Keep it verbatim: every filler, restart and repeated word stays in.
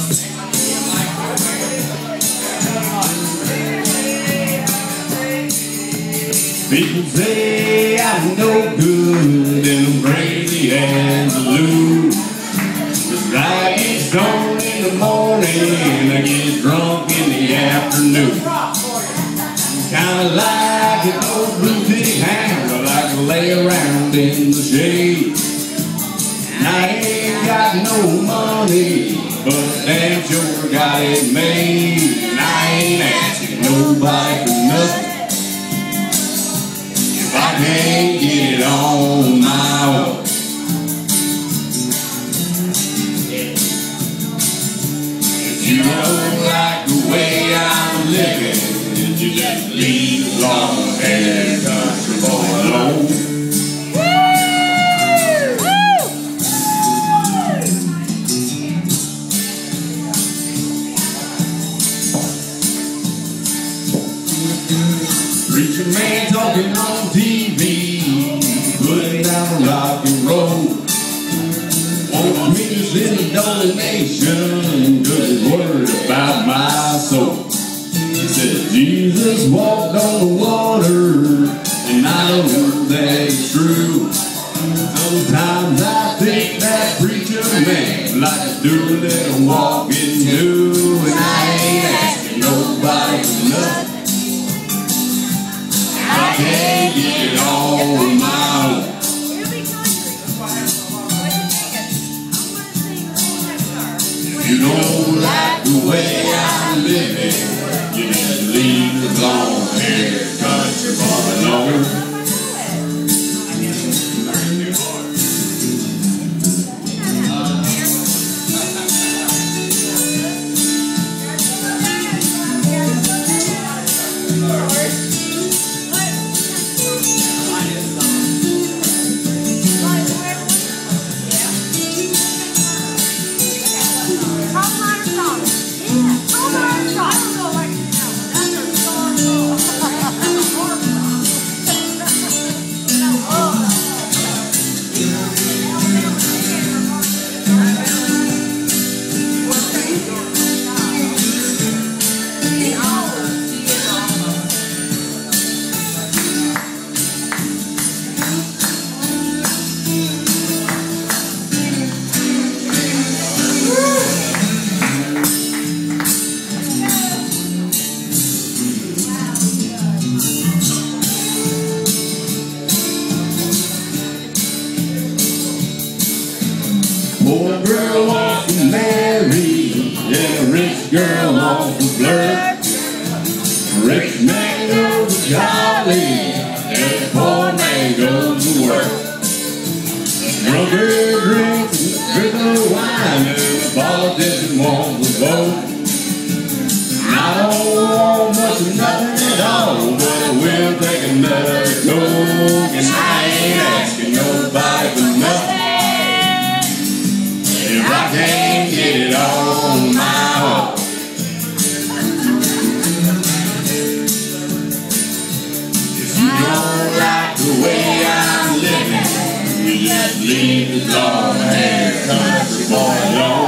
People say I'm no good and I'm crazy as a loon. But I get stoned in the morning and I get drunk in the afternoon. Kinda like an old blue tick hound, I like to lay around in the shade. And I ain't got no money, but damn sure got it made. And I ain't asking nobody for nothing if I can't get it on my own. If you don't like the way I'm living, you just leave long-haired country boy alone. Preacher man talking on T V, putting down a rock and roll. Want me to send a donation, cause he's worried about my soul. He said Jesus walked on the water, and I know that it's true. Sometimes I think that preacher man like to do a little walking too. And I ain't asking nobody for nothing, I can't get it on my own. If you don't like the way I'm living, you just leave the long-haired country boy alone. Poor girl wants to marry, and a rich girl wants to flirt. Rich man goes to jolly, and the poor man goes to work. Drunkard drinks and trickle wine, and the politician wants to vote. I don't want much of nothing at all, but I will take another coke. And I ain't asking nobody for nothing if I can't get it on my own. If you don't like the way I'm living, you just leave the long-haired country boy alone.